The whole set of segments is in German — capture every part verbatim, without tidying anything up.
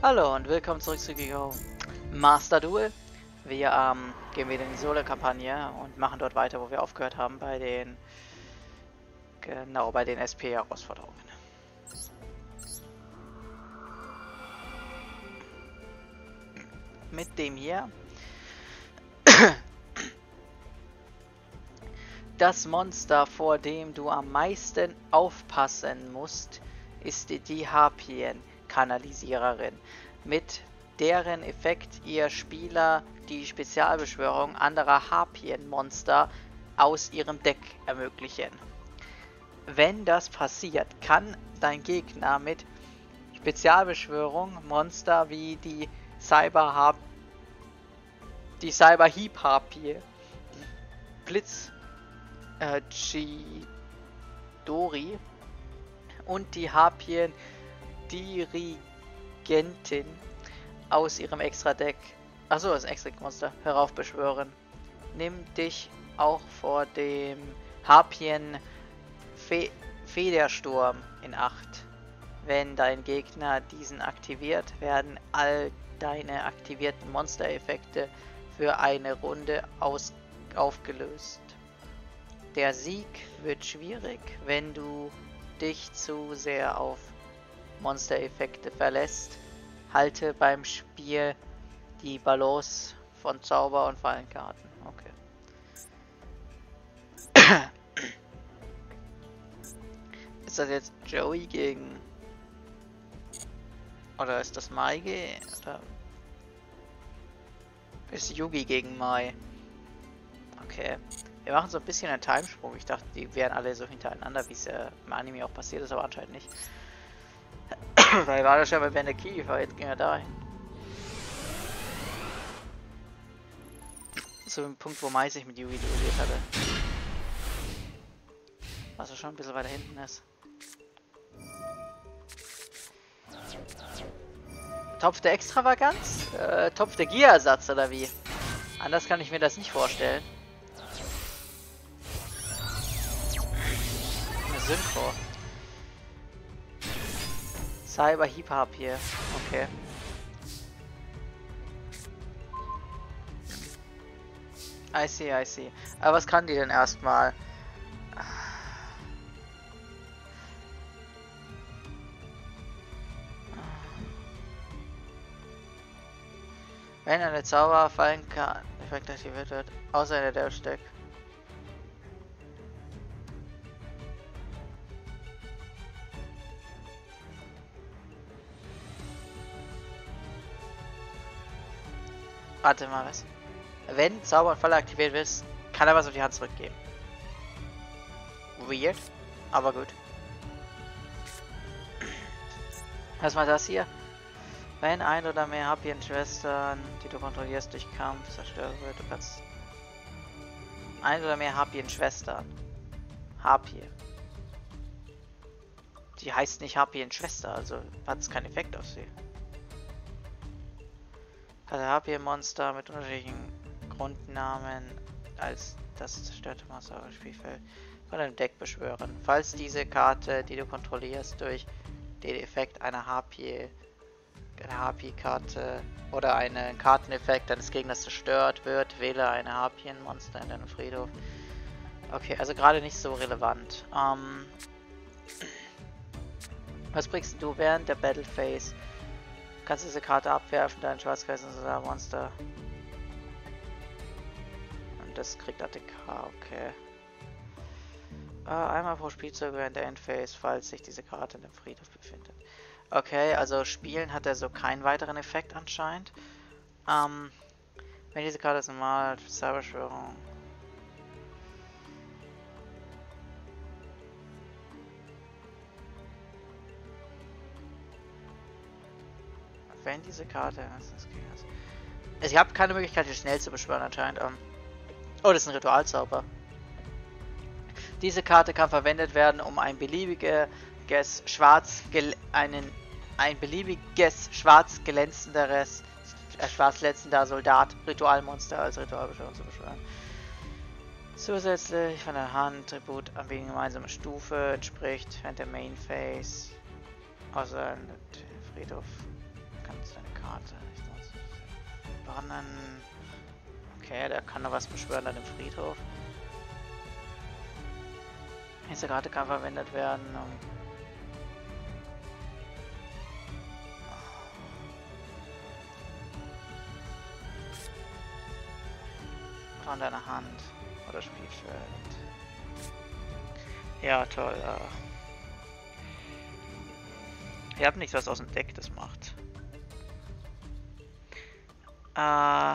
Hallo und willkommen zurück zu Giga Master Duel. Wir ähm, gehen wieder in die Solo-Kampagne und machen dort weiter, wo wir aufgehört haben, bei den genau bei den S P-Herausforderungen. Mit dem hier. Das Monster, vor dem du am meisten aufpassen musst, ist die Harpien-Kanalisiererin, mit deren Effekt ihr Spieler die Spezialbeschwörung anderer Harpien-Monster aus ihrem Deck ermöglichen. Wenn das passiert, kann dein Gegner mit Spezialbeschwörung Monster wie die Cyber die Cyber Heap Harpie, die Blitz äh, Chidori und die Harpien Dirigentin aus ihrem Extra-Deck, achso, das Extra-Monster, heraufbeschwören. Nimm dich auch vor dem Harpien Fe Federsturm in Acht. Wenn dein Gegner diesen aktiviert, werden all deine aktivierten Monstereffekte für eine Runde aus aufgelöst. Der Sieg wird schwierig, wenn du dich zu sehr auf Monstereffekte verlässt. Halte beim Spiel die Balance von Zauber- und Fallenkarten. Okay. Ist das jetzt Joey gegen... Oder ist das Maige? Oder ist Yugi gegen Mai? Okay. Wir machen so ein bisschen einen Timesprung. Ich dachte, die wären alle so hintereinander, wie es ja im Anime auch passiert ist, aber anscheinend nicht. Weil war das ja bei Bender Kiefer, jetzt ging er dahin. Zu dem Punkt, wo Mai sich mit Yugi duelliert hatte. Was schon ein bisschen weiter hinten ist. Topf der Extravaganz? Äh, Topf der Gierersatz oder wie? Anders kann ich mir das nicht vorstellen. Eine Synchro. Cyber Heap Harp hier. Okay. I see, I see. Aber was kann die denn erstmal? Wenn eine Zauber fallen kann, Effekt aktiviert wird, außer in der Deck. Warte mal, was? Wenn Zauber und Falle aktiviert wird, kann er was auf die Hand zurückgeben. Weird, aber gut. Was war das hier? Wenn ein oder mehr Harpien-Schwestern, die du kontrollierst, durch Kampf zerstört wird, du kannst... Ein oder mehr Harpien-Schwestern. Harpie. Die heißt nicht Harpien-Schwester, also hat es keinen Effekt auf sie. Hat der Harpien-Monster mit unterschiedlichen Grundnamen als das zerstörte Monster auf dem Spielfeld von einem Deck beschwören. Falls diese Karte, die du kontrollierst, durch den Effekt einer Harpie eine Harpie-Karte oder einen Karteneffekt deines Gegners zerstört wird, wähle eine Harpien-Monster in deinem Friedhof. Okay, also gerade nicht so relevant. Ähm, was bringst du während der Battle Phase? Kannst du diese Karte abwerfen, dein Schwarzkreis ist ein Monster. Und das kriegt A T K, okay. Äh, einmal pro Spielzug während der Endphase, falls sich diese Karte in dem Friedhof befindet. Okay, also spielen hat er so keinen weiteren Effekt anscheinend. Ähm, wenn diese Karte ist normal, Cyberbeschwörung. Wenn diese Karte... Also ich habe keine Möglichkeit, hier schnell zu beschwören anscheinend. Ähm, oh, das ist ein Ritualzauber. Diese Karte kann verwendet werden, um ein beliebiges schwarz einen ein beliebiges schwarz glänzenderes äh, schwarz glänzender Soldat Ritualmonster als Ritualbeschwörung zu beschwören. Zusätzlich von der Hand Tribut an wegen gemeinsamer Stufe entspricht während der Main Phase außer der Friedhof kann seine Karte nicht nutzen. Bannen. Okay, der kann da was beschwören an dem Friedhof. Diese Karte kann verwendet werden, um von deiner Hand oder Spielfeld. Ja, toll. Uh. Ihr habt nichts, was aus dem Deck das macht. Äh.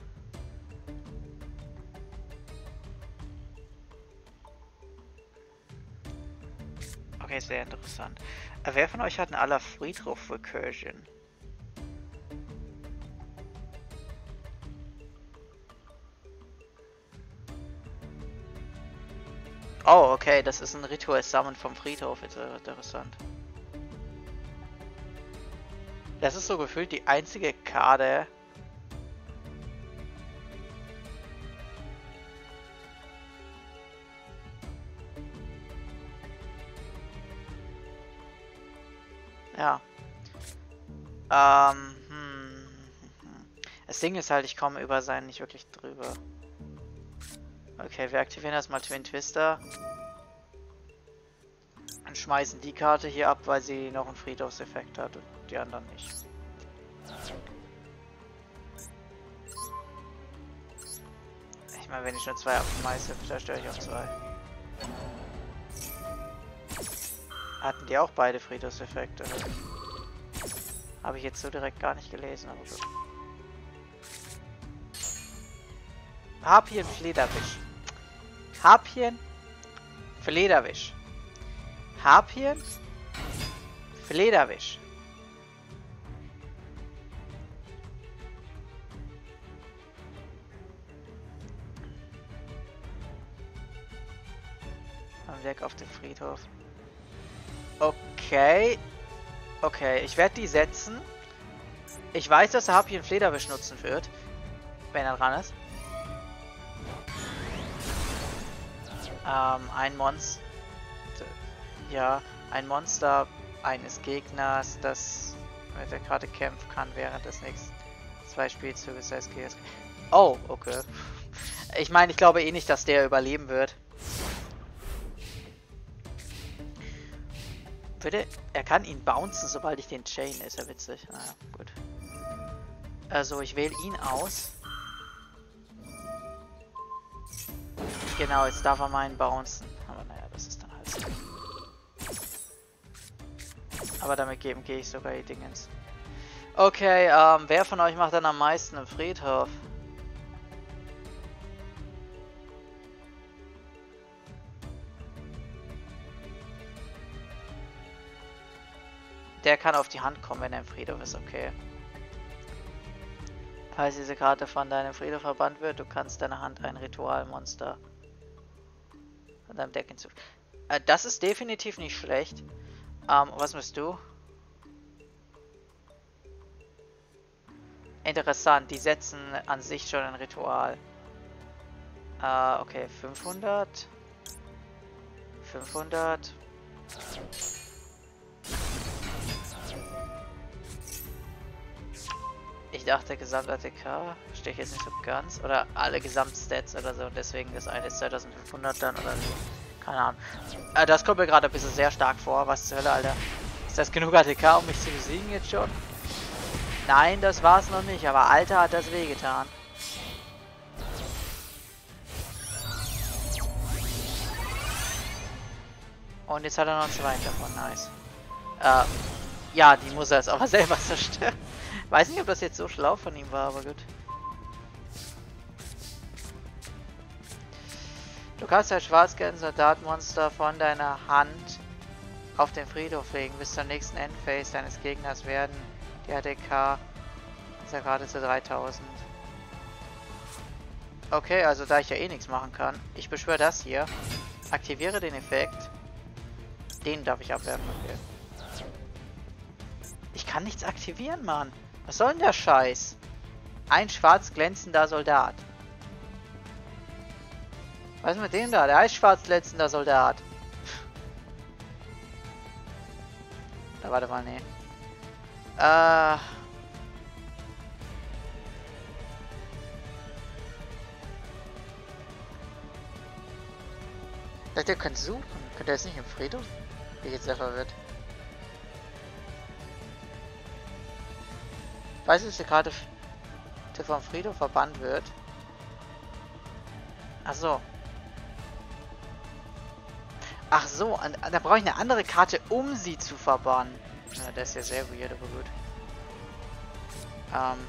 Okay, sehr interessant. Äh, wer von euch hat eine aller Friedhof Recursion? Oh, okay, das ist ein Ritual Summon vom Friedhof. Interessant. Das ist so gefühlt die einzige Karte. Ja. Ähm, hm. Das Ding ist halt, ich komme über seinen nicht wirklich drüber. Okay, wir aktivieren erstmal Twin Twister. Und schmeißen die Karte hier ab, weil sie noch einen Friedhofseffekt hat und die anderen nicht. Ich meine, wenn ich nur zwei abschmeiße, zerstöre ich auch zwei. Hatten die auch beide Friedhofseffekte? Habe ich jetzt so direkt gar nicht gelesen, aber gut. Harpien Flederwisch. Harpien Flederwisch. Harpien Flederwisch. Am Weg auf den Friedhof. Okay. Okay, ich werde die setzen. Ich weiß, dass der Harpien Flederwisch nutzen wird, wenn er dran ist. Ähm, ein Monster. Ja, ein Monster eines Gegners, das mit der Karte kämpfen kann während des nächsten zwei Spielzuges. Das heißt, oh, okay. Ich meine, ich glaube eh nicht, dass der überleben wird. Würde, er kann ihn bouncen, sobald ich den Chain, ist ja witzig. Naja, gut. Also, ich wähle ihn aus. Genau, jetzt darf er meinen bouncen. Aber naja, das ist dann halt so. Aber damit geben gehe ich sogar die Dingens. Okay, ähm, wer von euch macht dann am meisten im Friedhof? Der kann auf die Hand kommen, wenn er im Friedhof ist, okay. Falls diese Karte von deinem Friedhof verbannt wird, du kannst deiner Hand ein Ritualmonster von deinem Deck hinzufügen. Äh, das ist definitiv nicht schlecht. Ähm, was bist du? Interessant, die setzen an sich schon ein Ritual. Äh, okay, fünfhundert. fünfhundert. Ich dachte Gesamt-A T K, verstehe ich jetzt nicht so ganz. Oder alle Gesamtstats oder so und deswegen das eine ist zweitausendfünfhundert dann oder so. Keine Ahnung. Äh, das kommt mir gerade ein bisschen sehr stark vor. Was zur Hölle, Alter? Ist das genug A T K, um mich zu besiegen jetzt schon? Nein, das war's noch nicht, aber Alter hat das wehgetan. Und jetzt hat er noch ein Schwein davon, nice. Äh, ja, die muss er jetzt aber selber zerstören. Weiß nicht, ob das jetzt so schlau von ihm war, aber gut. Du kannst ein Schwarzgeld-Soldatmonster von deiner Hand auf den Friedhof legen. Bis zum nächsten Endphase deines Gegners werden die A T K ist ja gerade zu dreitausend. Okay, also da ich ja eh nichts machen kann, ich beschwöre das hier, aktiviere den Effekt, den darf ich abwerfen, okay. Ich kann nichts aktivieren, Mann. Was soll denn der Scheiß? Ein schwarz glänzender Soldat. Was ist mit dem da? Der heißt schwarz glänzender Soldat. Da warte mal, nee. Äh, Sagt, ihr könnt suchen. Könnt ihr jetzt nicht im Friedhof? Wie jetzt sehr verwirrt. Weißt du, dass die Karte vom Friedhof verbannt wird? Ach so. Ach so, an, da brauche ich eine andere Karte, um sie zu verbannen. Ja, das ist ja sehr weird, aber gut. Ähm.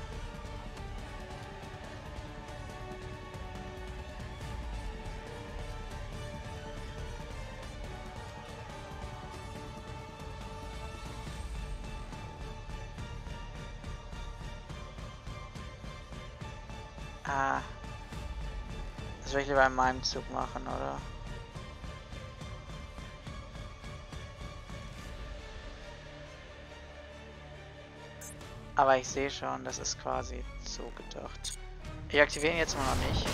Ah. Das will ich lieber in meinem Zug machen, oder? Aber ich sehe schon, das ist quasi so gedacht. Ich aktiviere ihn jetzt mal noch nicht.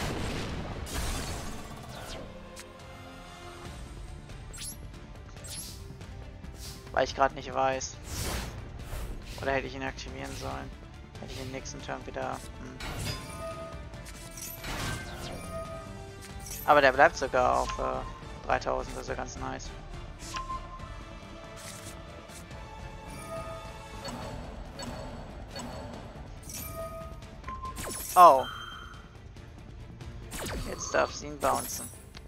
Weil ich gerade nicht weiß. Oder hätte ich ihn aktivieren sollen? Hätte ich den nächsten Turn wieder... Hm. Aber der bleibt sogar auf äh, dreitausend, das ist ja ganz nice. Oh. Jetzt darf sie ihn bouncen.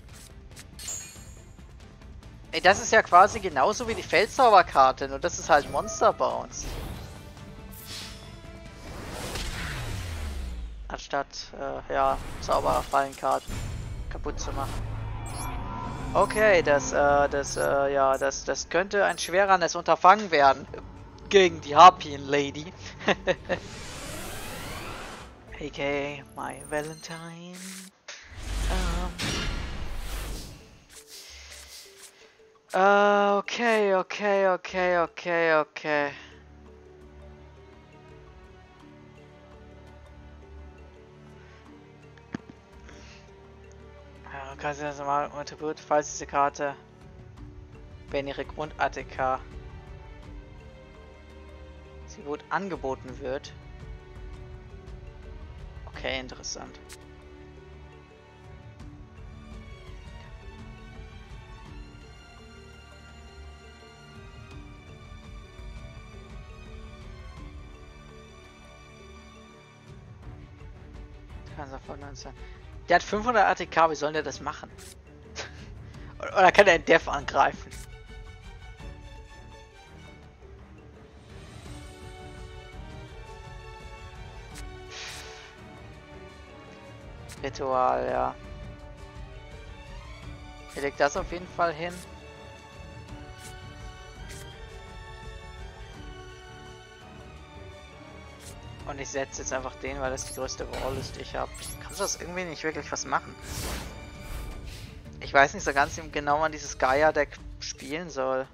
Ey, das ist ja quasi genauso wie die Feldzauberkarte, nur das ist halt Monster Bounce. Anstatt, äh, ja, Zauberfallenkarten kaputt zu machen. Okay, das, äh, das, äh, ja, das, das könnte ein schwereres Unterfangen werden. Gegen die Harpien Lady. A K A my Valentine. Um. Uh, okay, okay, okay, okay, okay. Ja, kannst du das mal Attribut, falls diese Karte, wenn ihre Grund-A T K sie gut angeboten wird. Okay, interessant. Der hat fünfhundert A T K, wie soll der das machen? Oder kann er einen Dev angreifen? Ritual, ja. Er legt das auf jeden Fall hin. Und ich setze jetzt einfach den, weil das die größte Wall ist, die ich habe. Kannst du das irgendwie nicht wirklich was machen? Ich weiß nicht so ganz genau, wann dieses Gaia-Deck spielen soll.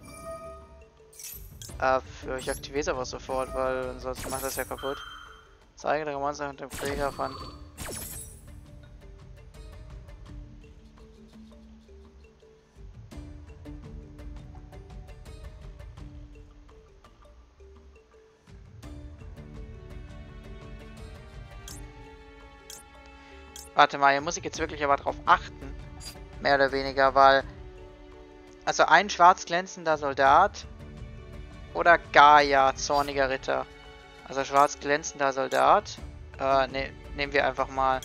Äh, für, ich aktiviere es aber sofort, weil sonst macht das ja kaputt. Zeige der Monster und dem Krieger von. Warte mal, hier muss ich jetzt wirklich aber drauf achten. Mehr oder weniger, weil... Also ein schwarz glänzender Soldat oder Gaia, zorniger Ritter. Also schwarz glänzender Soldat. Äh, ne, nehmen wir einfach mal...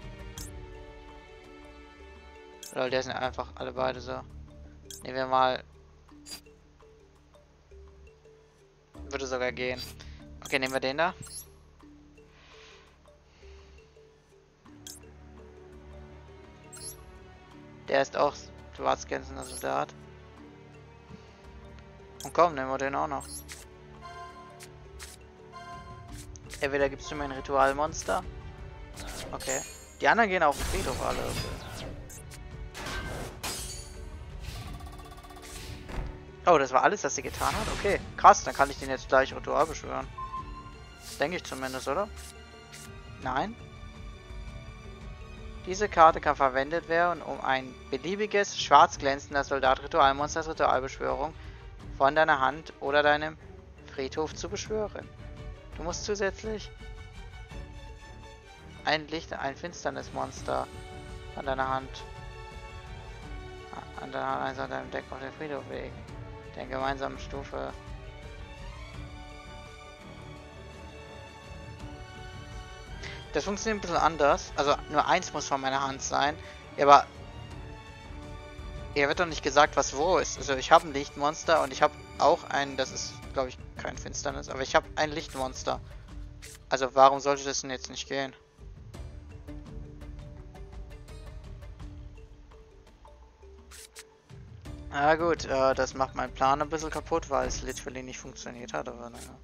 Lol, der sind einfach alle beide so. Nehmen wir mal... Würde sogar gehen. Okay, nehmen wir den da. Der ist auch schwarz glänzender Soldat. Und komm, nehmen wir den auch noch. Entweder gibst du mir ein Ritualmonster. Okay. Die anderen gehen auf den Friedhof alle. Okay. Oh, das war alles, was sie getan hat? Okay, krass, dann kann ich den jetzt gleich Ritual beschwören. Denke ich zumindest, oder? Nein? Diese Karte kann verwendet werden, um ein beliebiges, schwarz glänzender Soldat-Ritualmonsters Ritualbeschwörung von deiner Hand oder deinem Friedhof zu beschwören. Du musst zusätzlich ein Licht, ein finsternes Monster von deiner Hand an der eins an deinem Deck auf den Friedhof legen. Der gemeinsamen Stufe. Das funktioniert ein bisschen anders. Also nur eins muss von meiner Hand sein. Ja, aber er wird doch nicht gesagt, was wo ist. Also ich habe ein Lichtmonster und ich habe auch ein, das ist, glaube ich, kein Finsternis, aber ich habe ein Lichtmonster. Also warum sollte das denn jetzt nicht gehen? Na gut, äh, das macht meinen Plan ein bisschen kaputt, weil es literally nicht funktioniert hat, aber naja.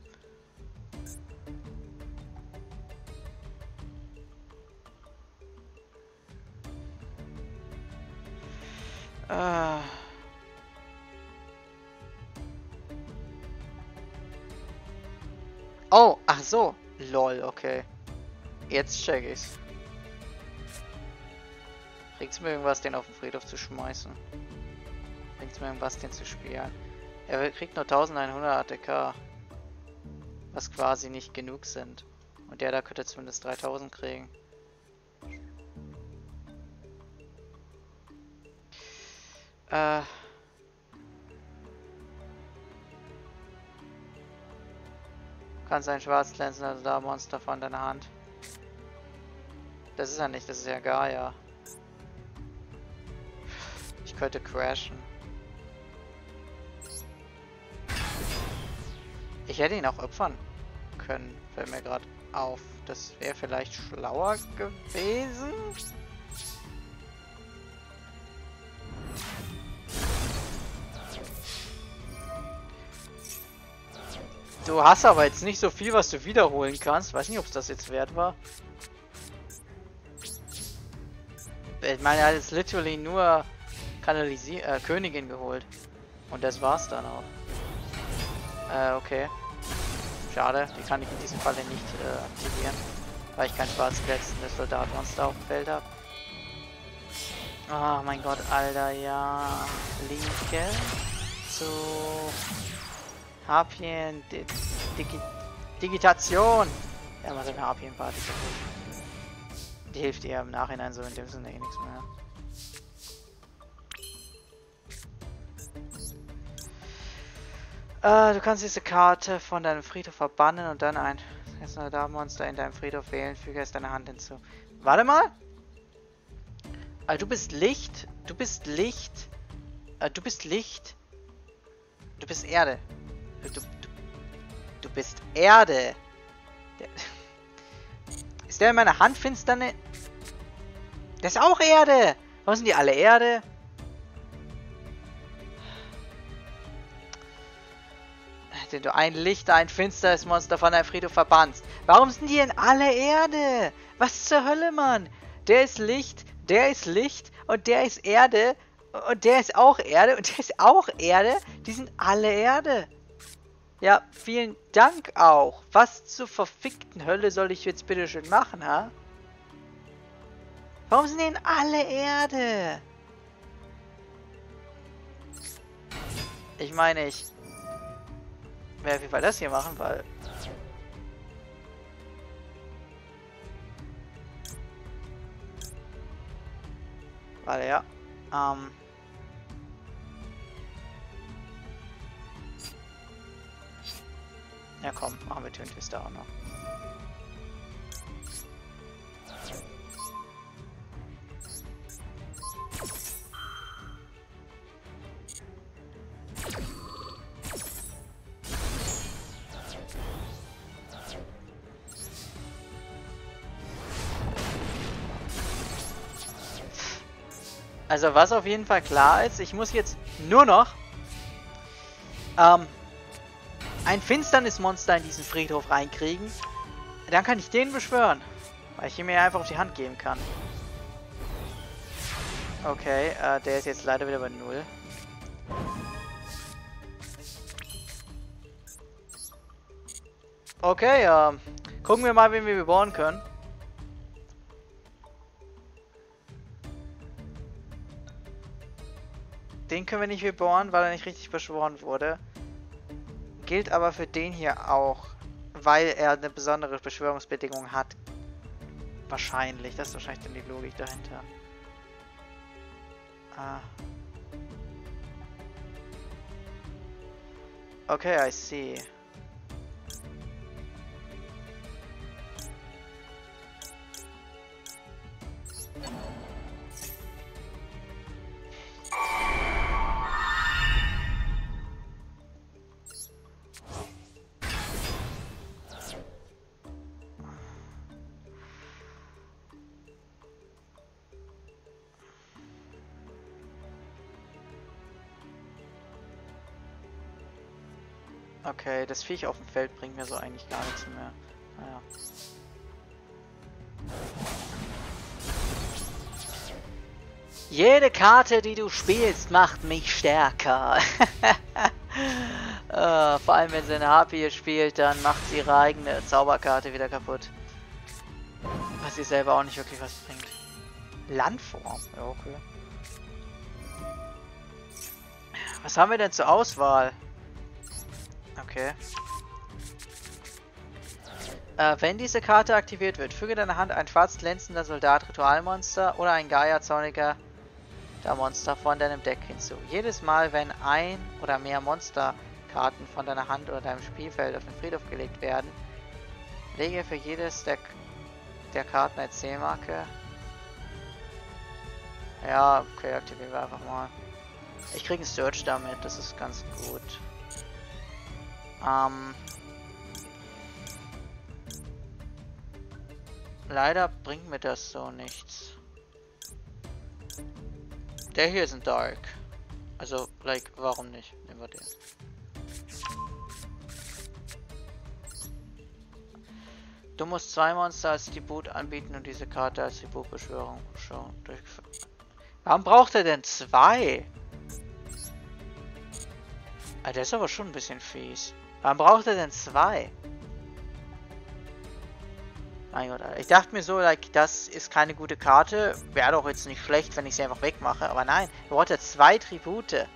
Äh. Oh, ach so. Lol, okay. Jetzt check ich's. Bringt's mir irgendwas, den auf den Friedhof zu schmeißen? Bringt's mir irgendwas, den zu spielen? Er kriegt nur elfhundert A T K. Was quasi nicht genug sind. Und der da könnte zumindest dreitausend kriegen. Äh. Kannst ein schwarz glänzender da Monster von deiner Hand. Das ist ja nicht, das ist ja Gaia. Ich könnte crashen. Ich hätte ihn auch opfern können, fällt mir gerade auf. Das wäre vielleicht schlauer gewesen. Du hast aber jetzt nicht so viel, was du wiederholen kannst. Weiß nicht, ob es das jetzt wert war. Ich meine, er hat jetzt literally nur Kanalisi äh, Königin geholt. Und das war's dann auch. Äh, okay. Schade, die kann ich in diesem Falle nicht äh, aktivieren. Weil ich kein schwarz glänzendes Soldatmonster auf dem Feld habe. Oh mein Gott, Alter, ja. Linke zu Harpien, Di Digi Digitation. Ja, mal so eine Harpien-Party. Die hilft ihr im Nachhinein so in dem Sinne eh nichts mehr. Äh, du kannst diese Karte von deinem Friedhof verbannen und dann ein Soldatmonster in deinem Friedhof wählen. Füge es deiner Hand hinzu. Warte mal! Also, du bist Licht. Du bist Licht. Äh, du bist Licht. Du bist Erde. Du, du, du bist Erde. Der, ist der in meiner Hand finsterne? Das ist auch Erde. Warum sind die alle Erde? Den du ein Licht, ein finsteres Monster von deinem Friedhof verbannst. Warum sind die denn alle Erde? Was zur Hölle, Mann? Der ist Licht, der ist Licht und der ist Erde und der ist auch Erde und der ist auch Erde. Die sind alle Erde. Ja, vielen Dank auch. Was zur verfickten Hölle soll ich jetzt bitte schön machen, ha? Warum sind die denn alle Erde? Ich meine, ich werde auf jeden Fall das hier machen, weil... Weil, ja. Ähm... Ja komm, machen wir Twin Twister auch noch. Also was auf jeden Fall klar ist, ich muss jetzt nur noch ähm, ein Finsternismonster in diesen Friedhof reinkriegen. Dann kann ich den beschwören, weil ich ihn mir einfach auf die Hand geben kann. Okay, äh, der ist jetzt leider wieder bei null. Okay, äh, gucken wir mal, wen wir beschwören können. Den können wir nicht beschwören, weil er nicht richtig beschworen wurde. Gilt aber für den hier auch, weil er eine besondere Beschwörungsbedingung hat. Wahrscheinlich, das ist wahrscheinlich dann die Logik dahinter. Ah. Okay, I see. Okay, das Viech auf dem Feld bringt mir so eigentlich gar nichts mehr. Naja. Jede Karte, die du spielst, macht mich stärker. uh, vor allem, wenn sie eine Harpie spielt, dann macht sie ihre eigene Zauberkarte wieder kaputt. Was sie selber auch nicht wirklich was bringt. Landform? Ja, okay. Was haben wir denn zur Auswahl? Okay. Äh, wenn diese Karte aktiviert wird, füge deiner Hand ein schwarz glänzender Soldat Ritualmonster oder ein Gaia-Zorniger der Monster von deinem Deck hinzu. Jedes Mal, wenn ein oder mehr Monsterkarten von deiner Hand oder deinem Spielfeld auf den Friedhof gelegt werden, lege für jedes der, der Karten eine C-Marke. Ja, okay, aktivieren wir einfach mal. Ich kriege einen Search damit, das ist ganz gut. Ähm... Leider bringt mir das so nichts. Der hier ist ein Dark. Also, like, warum nicht? Nehmen wir den. Du musst zwei Monster als Tribut anbieten und diese Karte als Tributbeschwörung schon durchführen. Warum braucht er denn zwei? Ah, der ist aber schon ein bisschen fies. Warum braucht er denn zwei? Mein Gott, Alter. Ich dachte mir so, like, das ist keine gute Karte. Wäre doch jetzt nicht schlecht, wenn ich sie einfach wegmache. Aber nein, er braucht zwei Tribute.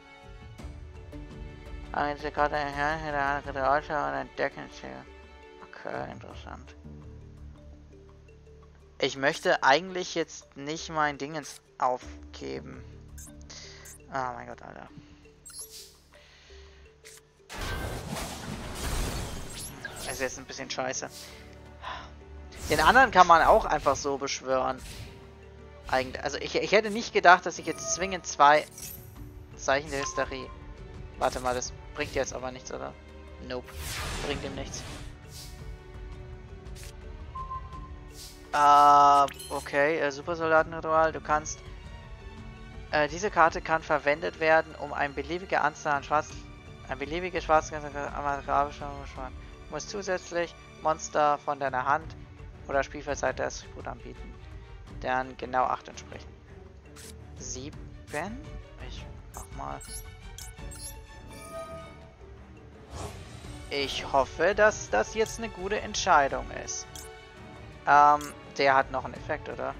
Eine Karte, eine Karte, und ein Deckenschild. Okay, interessant. Ich möchte eigentlich jetzt nicht mein Dingens aufgeben. Ah, mein Gott, Alter. Es ist jetzt ein bisschen scheiße. Den anderen kann man auch einfach so beschwören. Eigentlich. Also ich, ich hätte nicht gedacht, dass ich jetzt zwingend zwei Zeichen der Hysterie. Warte mal, das bringt jetzt aber nichts, oder? Nope. Bringt ihm nichts. Äh, okay, äh, Supersoldatenritual. Du kannst... Äh, diese Karte kann verwendet werden, um ein beliebige Anzahl an Schwarz... Ein beliebige schwarzgrenze arabische beschwören. Du musst zusätzlich Monster von deiner Hand oder Spielfeldseite als Tribut anbieten, deren genau acht entsprechen. sieben? Ich mach mal. Ich hoffe, dass das jetzt eine gute Entscheidung ist. Ähm, der hat noch einen Effekt, oder?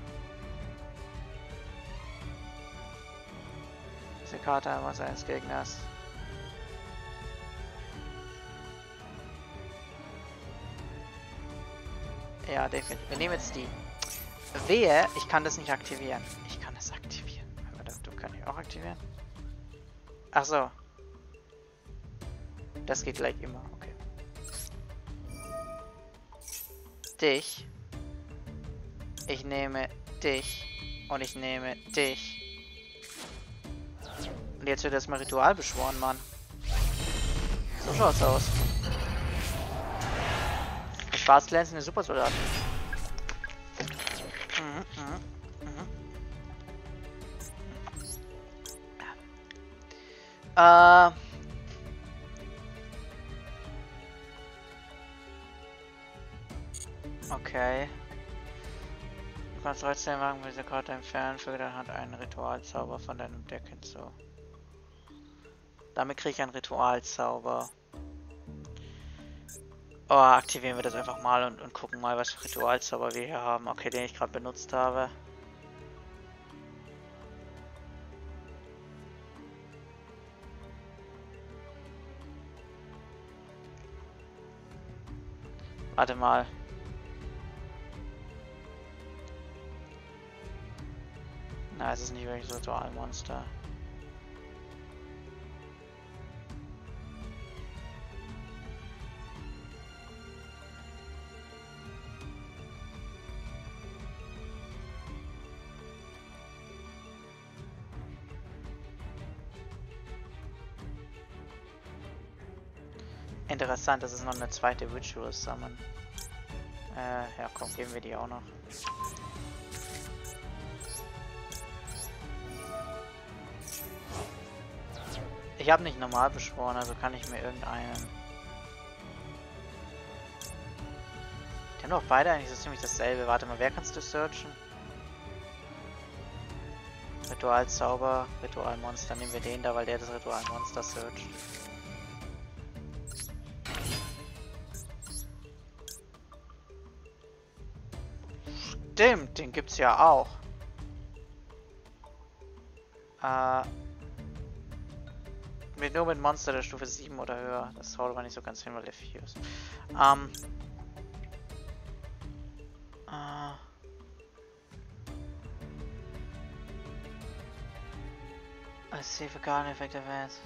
Diese Karte einmal seines Gegners. Ja, definitiv. Wir nehmen jetzt die. Wehe, ich kann das nicht aktivieren. Ich kann es aktivieren. Aber das, du kannst ich auch aktivieren. Ach so. Das geht gleich immer. Okay. Dich. Ich nehme dich. Und ich nehme dich. Und jetzt wird erstmal Ritual beschworen, Mann. So schaut's aus. Schwarz glänzende Supersoldaten. Mhm, mhm, mhm. Äh. Okay. Du kannst trotzdem machen, diese Karte entfernen, füge deine Hand einen Ritualzauber von deinem Deck hinzu. Damit kriege ich einen Ritualzauber. Oh, aktivieren wir das einfach mal und, und gucken mal, was für Ritualzauber wir hier haben. Okay, den ich gerade benutzt habe. Warte mal. Na, es ist nicht wirklich so Ritualmonster. Interessant, das ist noch eine zweite Ritual Summon. Äh, ja komm, geben wir die auch noch. Ich habe nicht normal beschworen, also kann ich mir irgendeinen... Die haben doch beide eigentlich so ziemlich dasselbe. Warte mal, wer kannst du searchen? Ritualzauber, Ritualmonster. Nehmen wir den da, weil der das Ritualmonster searcht. Stimmt, den gibt's ja auch. Äh... Mit, nur mit Monster der Stufe sieben oder höher. Das haut aber nicht so ganz hin, weil der vier ist. Ähm... Äh... I see for Garden Effect Events.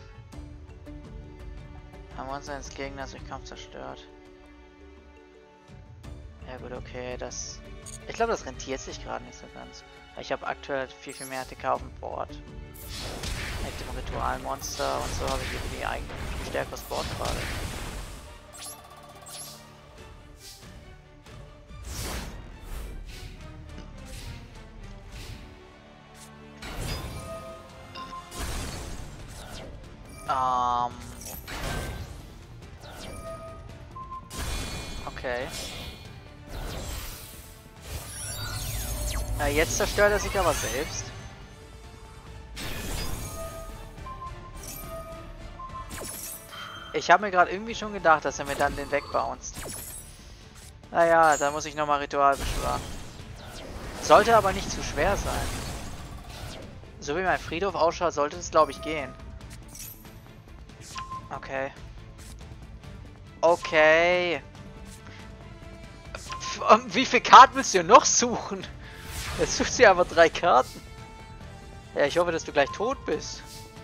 Ein Monster ins Gegners durch Kampf zerstört. Ja gut, okay, das... Ich glaube, das rentiert sich gerade nicht so ganz. Ich habe aktuell viel, viel mehr A T K auf dem Board. Mit dem Ritualmonster und so habe ich irgendwie eigentlich ein viel stärkeres Board gerade. Ähm... Okay. Äh, jetzt zerstört er sich aber selbst. Ich habe mir gerade irgendwie schon gedacht, dass er mir dann den wegbounced. Naja, da muss ich nochmal Ritual beschwören. Sollte aber nicht zu schwer sein. So wie mein Friedhof ausschaut, sollte es glaube ich gehen. Okay. Okay. Wie viele Karten willst du noch suchen? Jetzt suchst du aber drei Karten. Ja, ich hoffe, dass du gleich tot bist.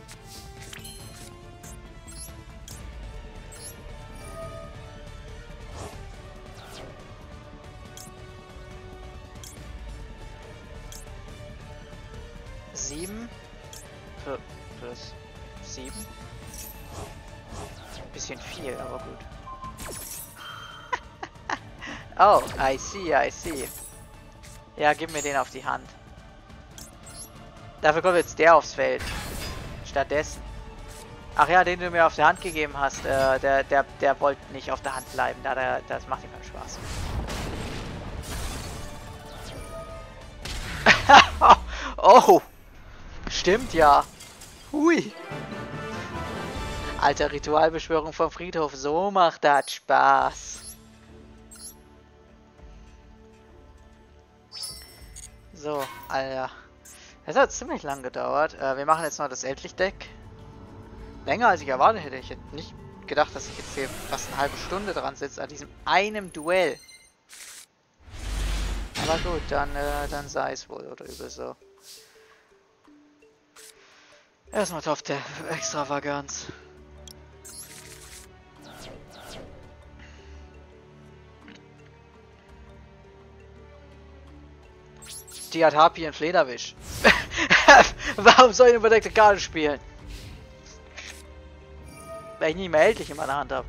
Sieben plus sieben. Bisschen viel, aber gut. Oh, I see, I see. Ja, gib mir den auf die Hand. Dafür kommt jetzt der aufs Feld. Stattdessen. Ach ja, den du mir auf die Hand gegeben hast, äh, der, der, der wollte nicht auf der Hand bleiben. Da, der, das macht ihm keinen Spaß. Oh, stimmt ja. Hui. Alter, Ritualbeschwörung vom Friedhof, so macht das Spaß. So, Alter. Das hat ziemlich lang gedauert. Äh, wir machen jetzt noch das Eldlich-Deck. Länger als ich erwartet hätte. Ich hätte nicht gedacht, dass ich jetzt hier fast eine halbe Stunde dran sitze an diesem einem Duell. Aber gut, dann, äh, dann sei es wohl oder übel so. Erstmal Topf der Extravaganz. Die hat Harpy und Flederwisch. Warum soll ich eine überdeckte Karte spielen? Weil ich nicht mehr Eldlich in meiner Hand habe.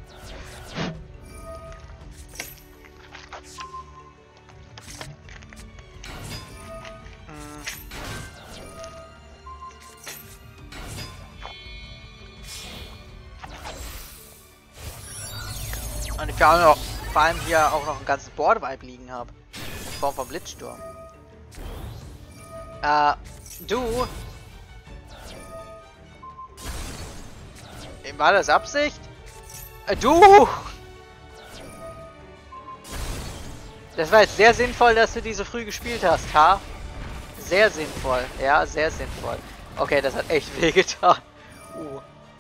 Und ich vor noch, vor allem hier auch noch ein ganzes Board-Vibe liegen habe. In Form von Blitzsturm. Äh, du? War das Absicht? Äh, du! Das war jetzt sehr sinnvoll, dass du die so früh gespielt hast, ha? Sehr sinnvoll. Ja, sehr sinnvoll. Okay, das hat echt wehgetan. Uh.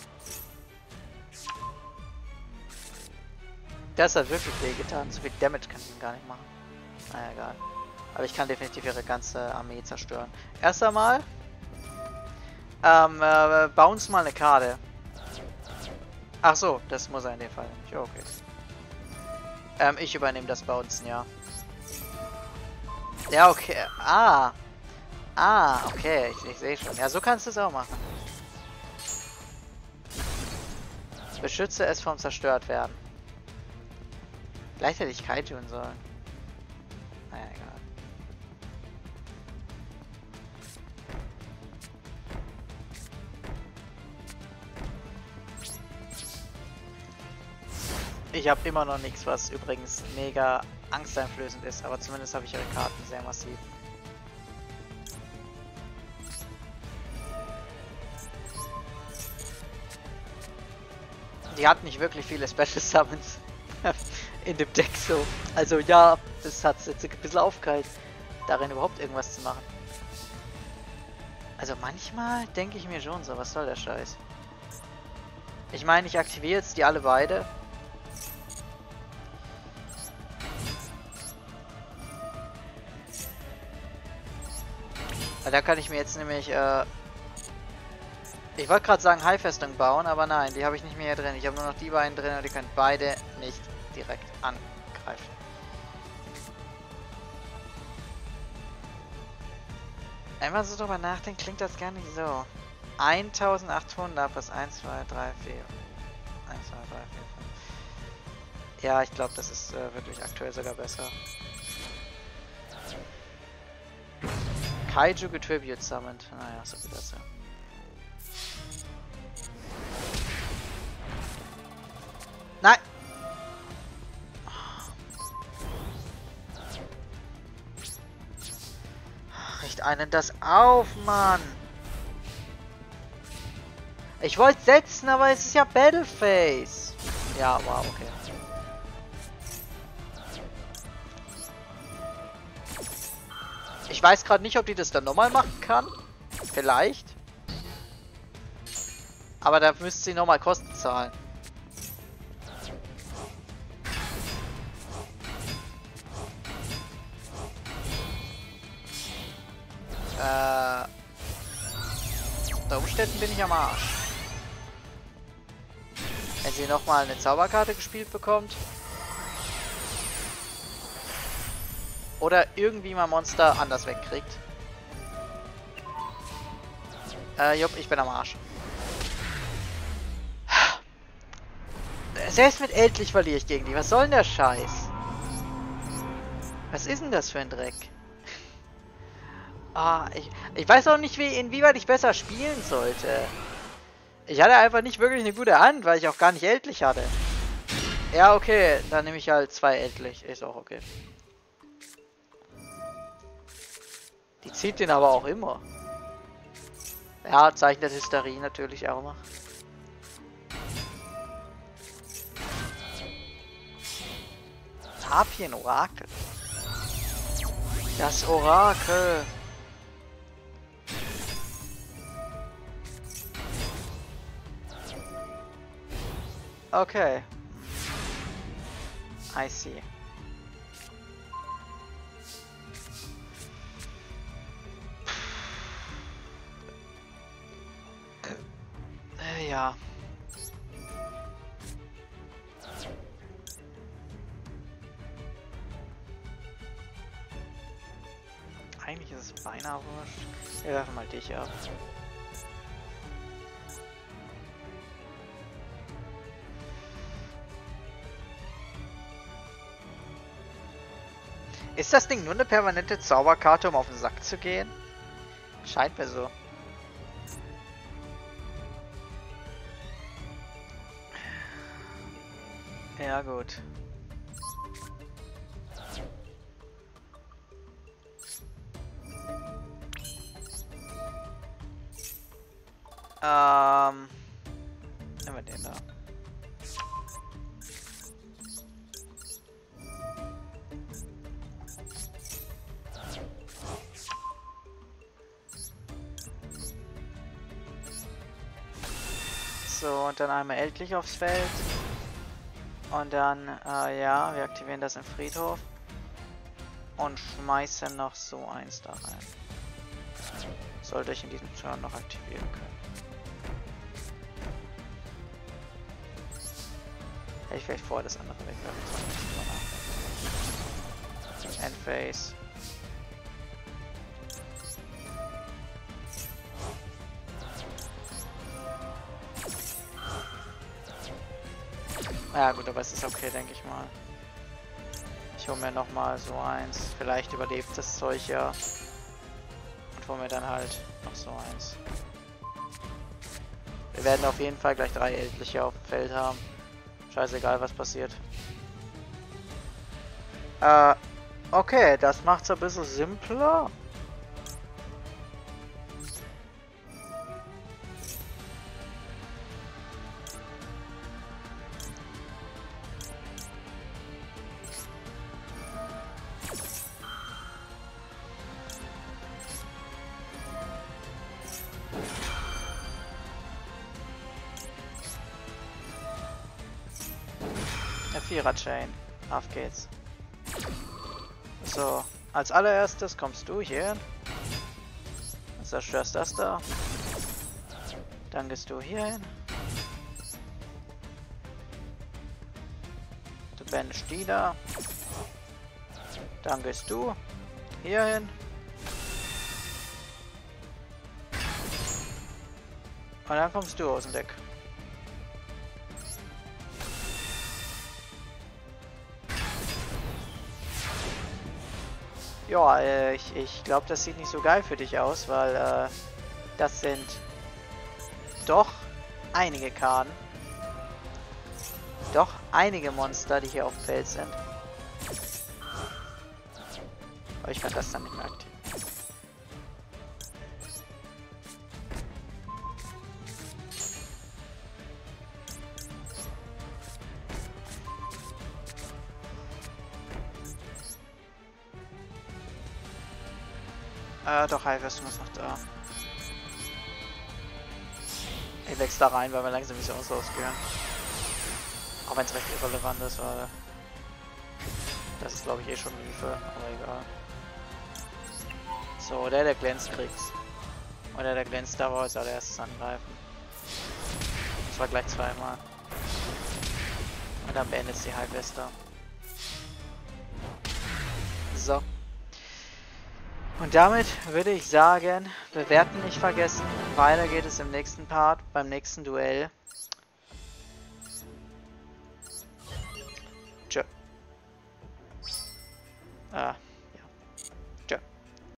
Das hat wirklich wehgetan. So viel Damage kann ich ihm gar nicht machen. Naja, egal. Aber ich kann definitiv ihre ganze Armee zerstören. Erst einmal ähm, äh, bounce mal eine Karte. Ach so, das muss er in dem Fall nicht. Okay. Ähm, ich übernehme das Bouncen, ja. Ja, okay. Ah. Ah, okay. Ich, ich sehe schon. Ja, so kannst du es auch machen. Beschütze es vom Zerstörtwerden. Vielleicht hätte ich Kaiju tun sollen. Naja, egal. Ich habe immer noch nichts, was übrigens mega angsteinflößend ist, aber zumindest habe ich ihre Karten sehr massiv. Die hat nicht wirklich viele Special Summons in dem Deck so. Also ja, das hat es jetzt ein bisschen aufgehalten, darin überhaupt irgendwas zu machen. Also manchmal denke ich mir schon so, was soll der Scheiß? Ich meine, ich aktiviere jetzt die alle beide. Weil da kann ich mir jetzt nämlich, äh ich wollte gerade sagen High-Festung bauen, aber nein, die habe ich nicht mehr hier drin. Ich habe nur noch die beiden drin und die können beide nicht direkt angreifen. Wenn man so drüber nachdenkt, klingt das gar nicht so. eintausendachthundert plus eins, zwei, drei, vier. eins, zwei, drei, vier, fünf. Ja, ich glaube, das ist äh, wirklich aktuell sogar besser. Kaiju Getribute Summoned. Naja, so viel dazu. Nein! Richt einen das auf, Mann! Ich wollte setzen, aber es ist ja Battleface! Ja, wow, okay. Ich weiß gerade nicht, ob die das dann nochmal machen kann. Vielleicht. Aber da müsste sie nochmal Kosten zahlen. Äh. Unter Umständen bin ich am Arsch. Wenn sie nochmal eine Zauberkarte gespielt bekommt. Oder irgendwie mal Monster anders wegkriegt. Äh, jupp, ich bin am Arsch. Selbst mit Ältlich verliere ich gegen die. Was soll denn der Scheiß? Was ist denn das für ein Dreck? Ah, ich, ich weiß auch nicht, wie, inwieweit ich besser spielen sollte. Ich hatte einfach nicht wirklich eine gute Hand, weil ich auch gar nicht Ältlich hatte. Ja, okay, dann nehme ich halt zwei Ältlich. Ist auch okay. Die zieht den aber auch immer. Ja, Zeichen der Hysterie natürlich auch immer. Harpien-Orakel. Das Orakel. Okay. I see. Äh, ja. Eigentlich ist es beinahe wurscht. Wir werfen mal dich ab. Ist das Ding nur eine permanente Zauberkarte, um auf den Sack zu gehen? Scheint mir so. Ja, gut. Ähm. Nehmen wir den da. So, und dann einmal Ältlich aufs Feld. Und dann, äh, ja, wir aktivieren das im Friedhof. Und schmeißen noch so eins da rein. Sollte ich in diesem Turn noch aktivieren können. Hätte ich vielleicht vorher das andere wegwerfen sollen. Endphase. Ja gut, aber es ist okay, denke ich mal. Ich hole mir nochmal so eins. Vielleicht überlebt das Zeug ja. Und hole mir dann halt noch so eins. Wir werden auf jeden Fall gleich drei Etliche auf dem Feld haben. Scheißegal, was passiert. Äh, okay, das macht's ein bisschen simpler. Vierer-Chain. Auf geht's. So, als allererstes kommst du hier hin. Zerstörst das da. Dann gehst du hier hin. Du bandest die da. Dann gehst du hier hin. Und dann kommst du aus dem Deck. Ja, äh, ich, ich glaube, das sieht nicht so geil für dich aus, weil äh, das sind doch einige Karten. Doch einige Monster, die hier auf dem Feld sind. Aber ich kann das dann nicht mehr aktivieren. Äh, doch, Highwest muss noch da. Ich wechsle da rein, weil wir langsam nicht so ausgehen. Auch wenn es recht irrelevant ist, weil das ist, glaube ich, eh schon Hilfe, aber egal. So, der, der glänzt, kriegt's. Und der, der glänzt, da war als allererstes angreifen. Das war gleich zweimal. Und dann beendet die Highwester. So. Und damit würde ich sagen, bewerten nicht vergessen. Weiter geht es im nächsten Part, beim nächsten Duell. Tschö. Ah.